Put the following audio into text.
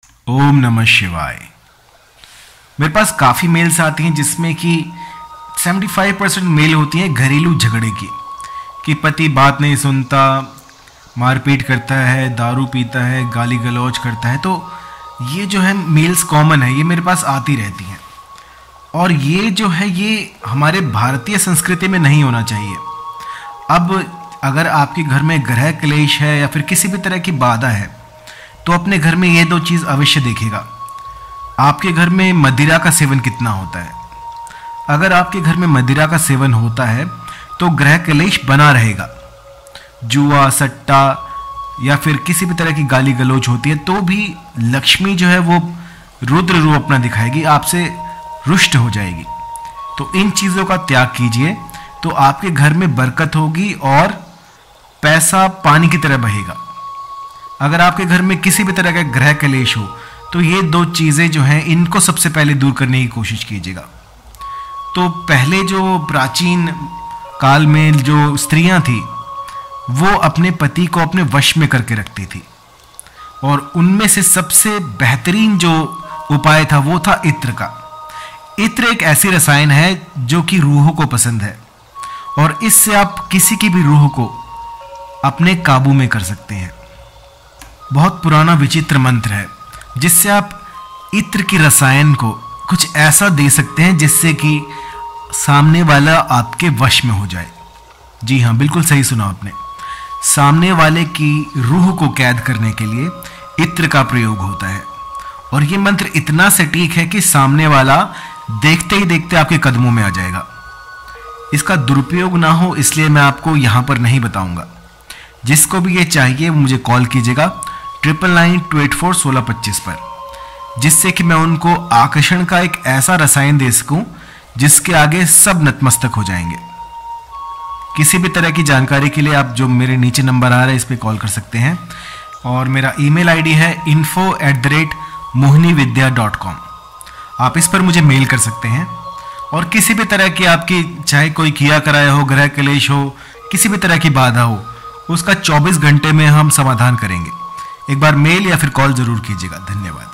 ओम नमः शिवाय। मेरे पास काफ़ी मेल्स आती हैं जिसमें कि 75% मेल होती हैं घरेलू झगड़े की, कि पति बात नहीं सुनता, मारपीट करता है, दारू पीता है, गाली गलौज करता है। तो ये जो है मेल्स कॉमन है, ये मेरे पास आती रहती हैं। और ये जो है ये हमारे भारतीय संस्कृति में नहीं होना चाहिए। अब अगर आपके घर में ग्रह क्लेश है या फिर किसी भी तरह की बाधा है तो अपने घर में ये दो चीज़ अवश्य देखेगा। आपके घर में मदिरा का सेवन कितना होता है। अगर आपके घर में मदिरा का सेवन होता है तो ग्रह क्लेश बना रहेगा। जुआ, सट्टा या फिर किसी भी तरह की गाली गलौज होती है तो भी लक्ष्मी जो है वो रुद्र रूप अपना दिखाएगी, आपसे रुष्ट हो जाएगी। तो इन चीज़ों का त्याग कीजिए तो आपके घर में बरकत होगी और पैसा पानी की तरह बहेगा। अगर आपके घर में किसी भी तरह का ग्रह क्लेश हो तो ये दो चीज़ें जो हैं इनको सबसे पहले दूर करने की कोशिश कीजिएगा। तो पहले जो प्राचीन काल में जो स्त्रियां थी वो अपने पति को अपने वश में करके रखती थी, और उनमें से सबसे बेहतरीन जो उपाय था वो था इत्र का। इत्र एक ऐसी रसायन है जो कि रूहों को पसंद है, और इससे आप किसी की भी रूह को अपने काबू में कर सकते हैं। बहुत पुराना विचित्र मंत्र है जिससे आप इत्र की रसायन को कुछ ऐसा दे सकते हैं जिससे कि सामने वाला आपके वश में हो जाए। जी हाँ, बिल्कुल सही सुना आपने। सामने वाले की रूह को कैद करने के लिए इत्र का प्रयोग होता है, और ये मंत्र इतना सटीक है कि सामने वाला देखते ही देखते आपके कदमों में आ जाएगा। इसका दुरुपयोग ना हो इसलिए मैं आपको यहाँ पर नहीं बताऊंगा। जिसको भी ये चाहिए मुझे कॉल कीजिएगा 9992841625 पर, जिससे कि मैं उनको आकर्षण का एक ऐसा रसायन दे सकूं जिसके आगे सब नतमस्तक हो जाएंगे। किसी भी तरह की जानकारी के लिए आप जो मेरे नीचे नंबर आ रहा है इस पर कॉल कर सकते हैं, और मेरा ईमेल आईडी है info@mohinividya.com। आप इस पर मुझे मेल कर सकते हैं, और किसी भी तरह की आपकी चाहे कोई किया कराया हो, ग्रह क्लेश हो, किसी भी तरह की बाधा हो, उसका 24 घंटे में हम समाधान करेंगे। एक बार मेल या फिर कॉल जरूर कीजिएगा। धन्यवाद।